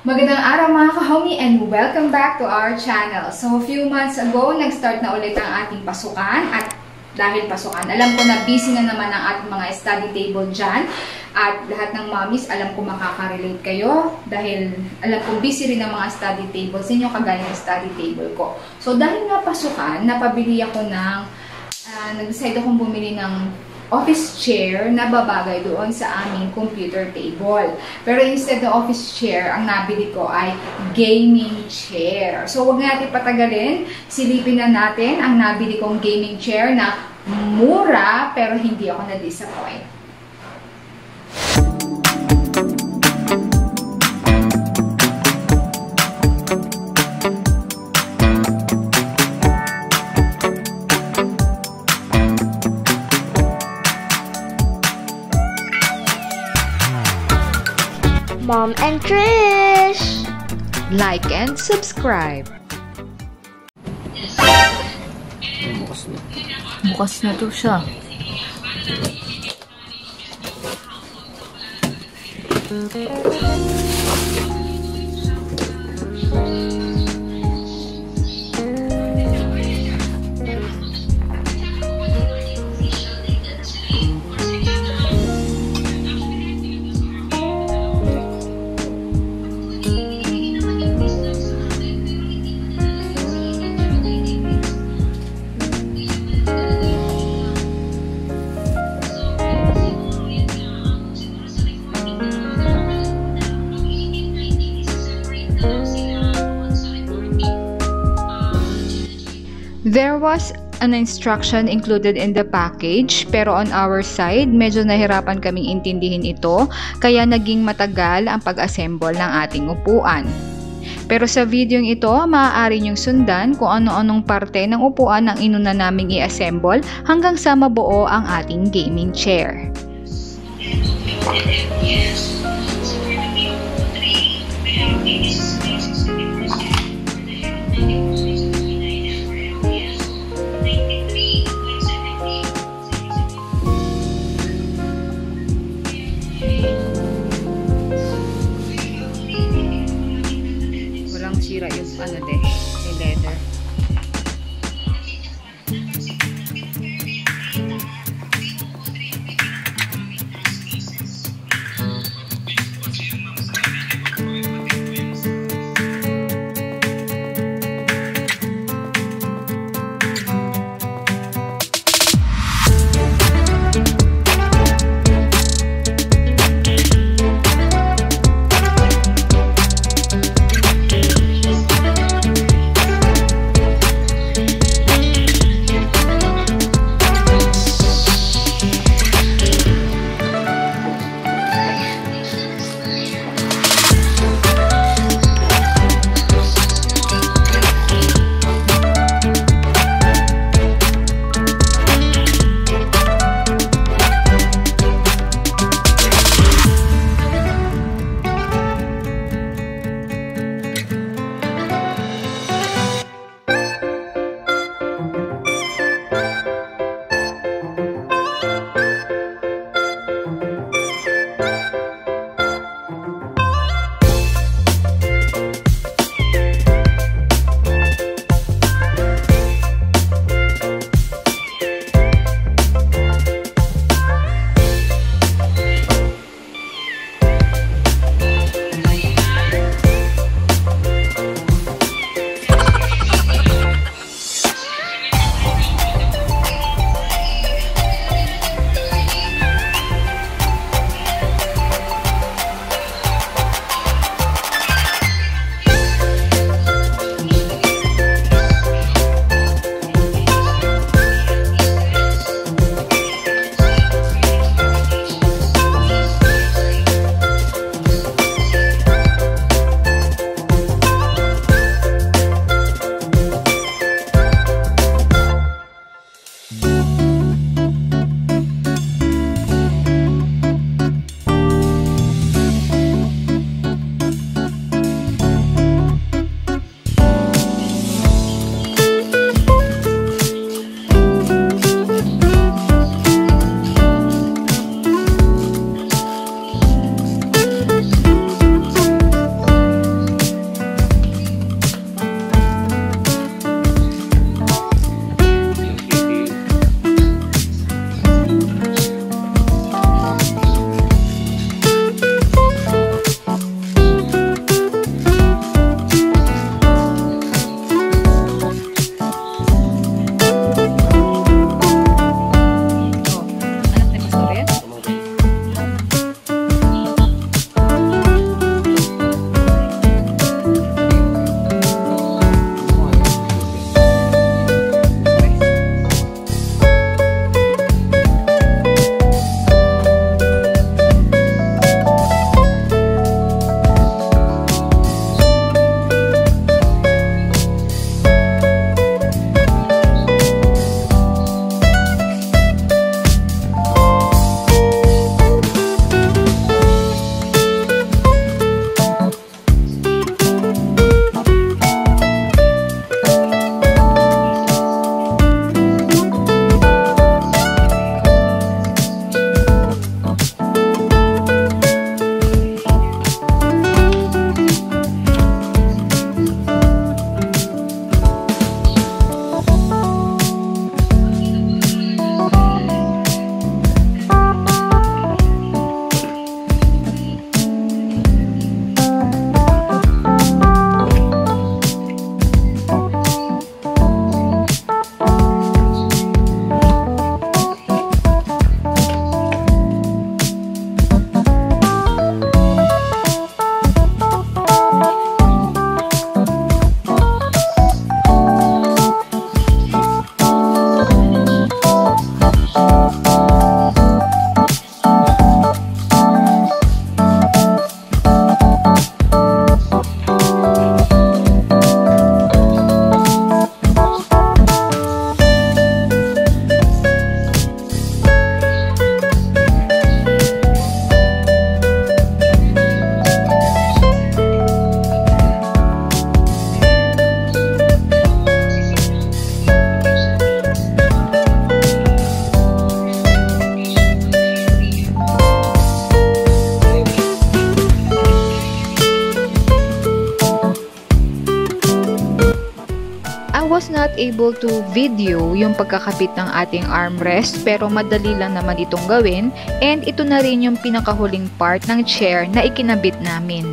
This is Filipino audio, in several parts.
Magandang araw mga ka-homie and welcome back to our channel. So, a few months ago, nag-start na ulit ang ating pasukan at dahil pasukan, alam ko na busy na naman ang ating mga study table dyan at lahat ng mommies, alam ko makaka-relate kayo dahil alam ko busy rin ang mga study tables ninyo kagaya ng study table ko. So, dahil nga pasukan, napabili ako ng, nag-decide akong bumili ng office chair na babagay doon sa aming computer table. Pero instead ng office chair, ang nabili ko ay gaming chair. So, huwag natin patagalin. Silipin na natin ang nabili kong gaming chair na mura pero hindi ako na-disappoint. Mom and Trish! Like and subscribe. Bukas na to siya. There was an instruction included in the package, pero on our side, medyo nahirapan kaming intindihin ito, kaya naging matagal ang pag-assemble ng ating upuan. Pero sa videong ito, maaari niyong sundan kung ano-anong parte ng upuan ang inuna naming i-assemble hanggang sa mabuo ang ating gaming chair. Sira yung yung leather. I was not able to video yung pagkakabit ng ating armrest pero madali lang naman itong gawin, and ito na rin yung pinakahuling part ng chair na ikinabit namin.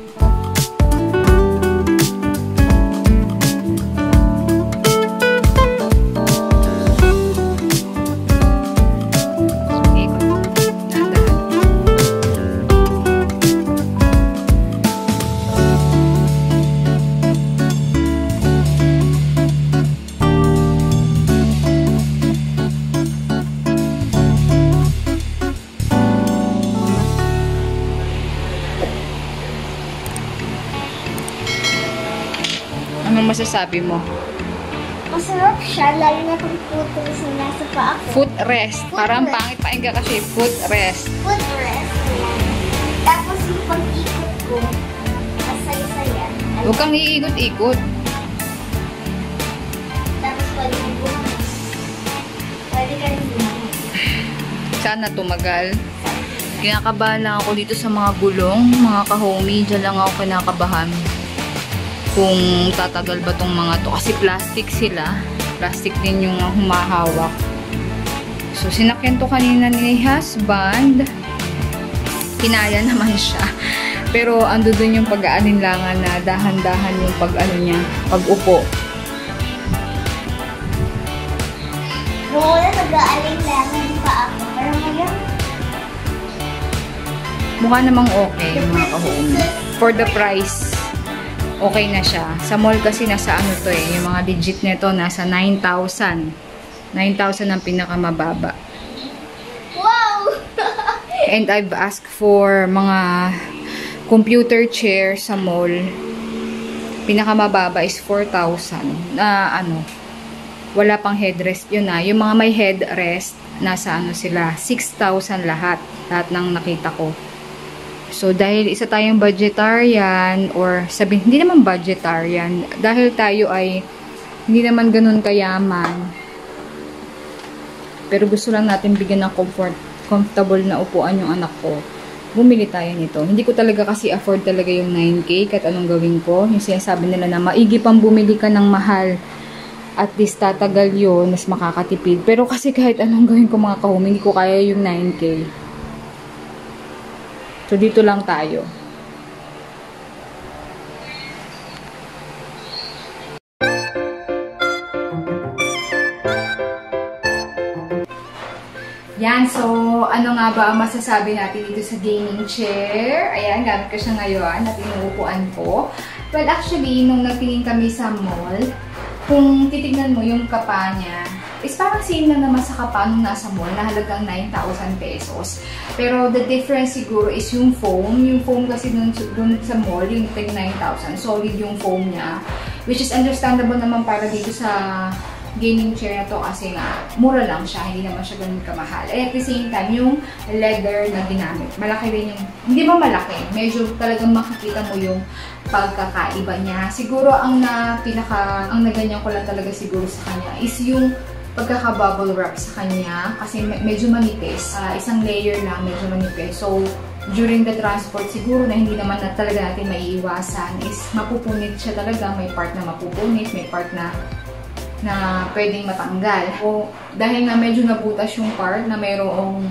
Anong masasabi mo? Masarap siya, lalo na kung putol sa nasa paa ko. Footrest. Parang pangit paingga kasi. Footrest. Footrest. Tapos yung pag-ikot ko, masaya-saya. Huwag kang iikot-ikot. Tapos pag-ikot, pwede ka rin bumangon. Sana tumagal. Kinakabahan lang ako dito sa mga gulong, mga ka-homie. Diyan lang ako kinakabahan. Kung tatagal ba tong mga to. Kasi plastic sila. Plastic din yung humahawak. So, sinakyan to kanina ni husband. Kinaya naman siya. Pero, ando dun yung pag-aalinlangan na dahan-dahan yung pag-ano niya, pag-upo. Noong una nag-aalinlangan pa ako. Pero ngayon, Mukha namang okay, mga ka-homie. For the price, okay na siya. Sa mall kasi nasa ano to eh, yung mga legit nito nasa 9,000. 9,000 ang pinakamababa. wow! And I've asked for mga computer chair sa mall. Pinakamababa is 4,000. Na ano, wala pang headrest yun na. Yung mga may headrest, nasa ano sila, 6,000 lahat. Lahat ng nakita ko. So, dahil isa tayong budgetarian, or sabihin, hindi naman budgetarian, dahil tayo ay hindi naman ganun kayaman, pero gusto lang natin bigyan ng comfortable na upuan yung anak ko, bumili tayo nito. Hindi ko talaga kasi afford talaga yung 9K, kahit anong gawin ko. Yung sinasabi nila na maigi pang bumili ka ng mahal, at least tatagal yun, mas makakatipid. Pero kasi kahit anong gawin ko mga kahumi, hindi ko kaya yung 9K. So, dito lang tayo. Yan. So, ano nga ba ang masasabi natin dito sa gaming chair? Ayan, gamit ko siya ngayon at inuupuan ko. Well, actually, nung nagtingin kami sa mall, kung titignan mo yung kapa niya, is parang same lang naman sa kapa nung nasa mall na halagang 9,000 pesos. Pero the difference siguro is yung foam. Yung foam kasi dun sa mall, yung 9,000. Solid yung foam niya. Which is understandable naman para dito sa gaming chair na to kasi nga mura lang siya. Hindi naman siya ganun kamahal. And at the same time, yung leather na ginamit. Malaki rin yung, hindi ba malaki? Medyo talagang makikita mo yung pagkakaiba niya. Siguro ang naganyan ko lang talaga siguro sa kanya is yung pagkaka-bubble wrap sa kanya kasi medyo manipis. Isang layer lang, medyo manipis. So, during the transport, siguro na hindi naman na talaga natin maiiwasan is mapupunit siya talaga. May part na mapupunit, may part na pwedeng matanggal. O, dahil nga medyo nabutas yung part na mayroong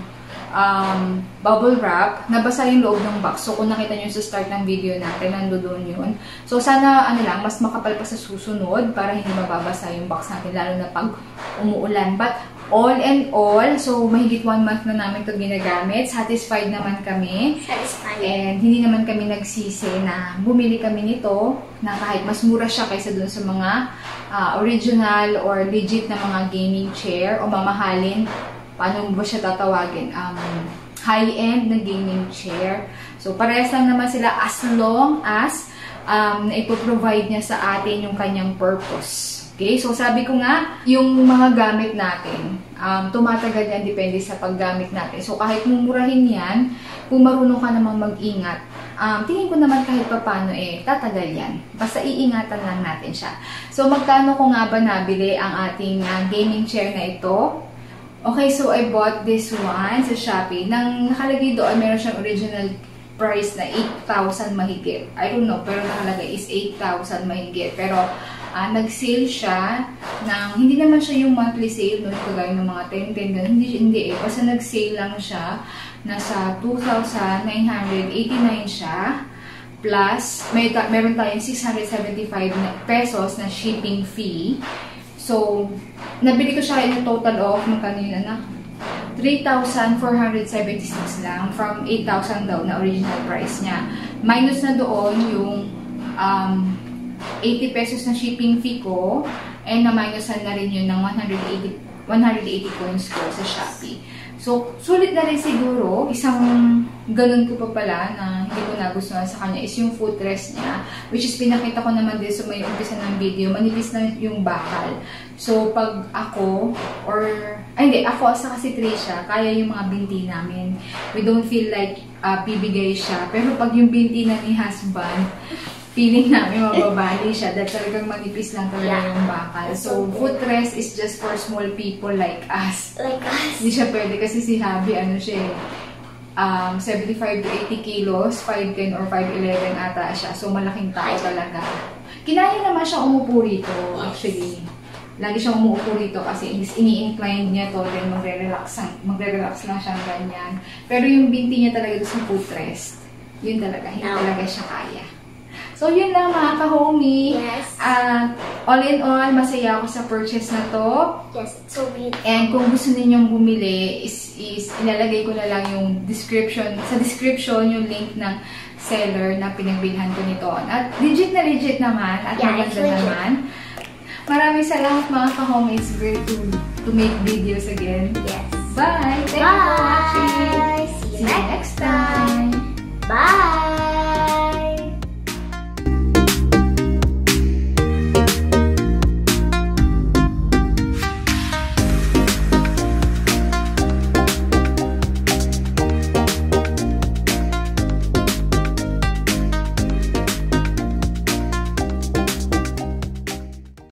bubble wrap, nabasa yung loob ng box. So, kung nakita nyo sa start ng video natin, nandoon yun. So, sana, mas makapal pa sa susunod para hindi mababasa yung box natin, lalo na pag umuulan. But, all in all, so, mahigit 1 month na namin ito ginagamit. Satisfied naman kami. Satisfied. And, hindi naman kami nagsisi na bumili kami nito na kahit mas mura siya kaysa dun sa mga original or legit na mga gaming chair o mamahalin. Paano ba siya tatawagin? High-end na gaming chair. So, parehas lang naman sila as long as na ipoprovide niya sa atin yung kanyang purpose. Okay? So, sabi ko nga, yung mga gamit natin, tumatagal yan depende sa paggamit natin. So, kahit mumurahin yan, kung marunong ka namang mag-ingat, tingin ko naman kahit papano tatagal yan. Basta iingatan lang natin siya. So, magkano ko nga ba nabili ang ating gaming chair na ito? Okay, so I bought this one sa Shopee. Nang nakalagay doon, meron siyang original price na 8,000 mahigit. I don't know, pero nakalagay is 8,000 mahigit. Pero nag-sale siya ng, hindi naman siya yung monthly sale, no? Kagaya ng mga 10-10, ganun. Hindi eh. Basta nag-sale lang siya. Nasa 2,989 siya. Plus, meron tayong 675 pesos na shipping fee. So, nabili ko siya in a total of, magkano yun, anak? 3,476 lang from 8,000 daw na original price niya. Minus na doon yung 80 pesos na shipping fee ko, and na-minusan na rin yun ng 180 coins ko sa Shopee. So, sulit na rin siguro. Isang ganun ko pa pala na hindi ko nagustuhan sa kanya is yung footrest niya, which is pinakita ko naman din sa may umpisa ng video. Manipis na yung bakal. So, pag ako, ako sa kasi Trisha, kaya yung mga binti namin. We don't feel like bibigay siya. Pero pag yung binti na ni husband, feeling namin mababali siya dahil talagang manipis lang talaga yung bakal. So, footrest is just for small people like us. Hindi siya pwede kasi si Habi, 75 to 80 kilos, 5'10 or 5'11 ata siya. So, malaking tao talaga. Kinaya naman siya umupo rito, actually. Lagi siyang umuupo rito kasi ini-incline niya to, then magre-relax lang siyang ganyan. Pero yung binti niya talaga sa footrest, yun talaga, hindi talaga siya kaya. So, yun lang mga ka-homie. Yes. All in all, masaya ako sa purchase na to. Yes, it's so beautiful. And kung gusto ninyong bumili, is ilalagay ko na lang yung description, sa description yung link ng seller na pinagbilhan ko nito. At legit na legit naman. At maganda naman. Maraming salamat mga ka-homie. It's great to make videos again. Yes. Bye! Thank you for watching. See you next time. Bye!